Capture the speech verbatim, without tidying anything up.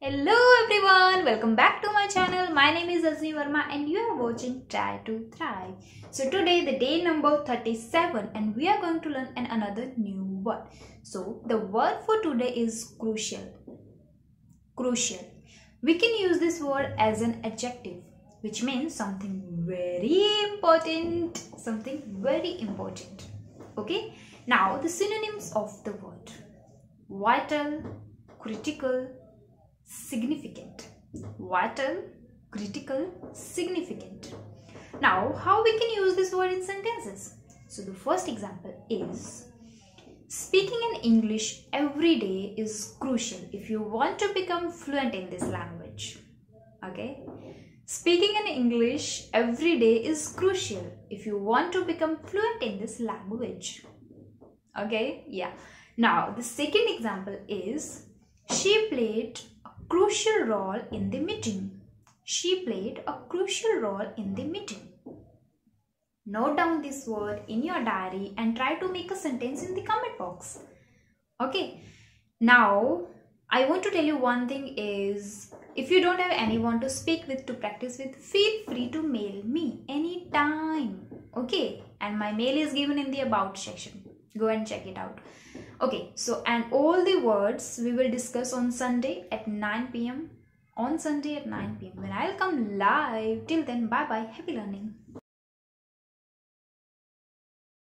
Hello everyone, welcome back to my channel. My name is Azmi Verma and you are watching Try to Thrive. So today the day number thirty-seven and we are going to learn an another new word. So the word for today is crucial. Crucial. We can use this word as an adjective, which means something very important, something very important. Okay. Now the synonyms of the word: vital, critical, significant. Vital, critical, significant. Now, how we can use this word in sentences? So the first example is: speaking in English every day is crucial if you want to become fluent in this language. Okay? Speaking in English every day is crucial if you want to become fluent in this language. Okay? Yeah. Now, the second example is: she played crucial role in the meeting. She played a crucial role in the meeting. Note down this word in your diary and try to make a sentence in the comment box. Okay. Now, I want to tell you one thing is, if you don't have anyone to speak with, to practice with, feel free to mail me anytime. Okay. And my mail is given in the about section. Go and check it out. Okay, so and all the words we will discuss on Sunday at nine p m On Sunday at nine p m when I'll come live. Till then, bye bye. Happy learning.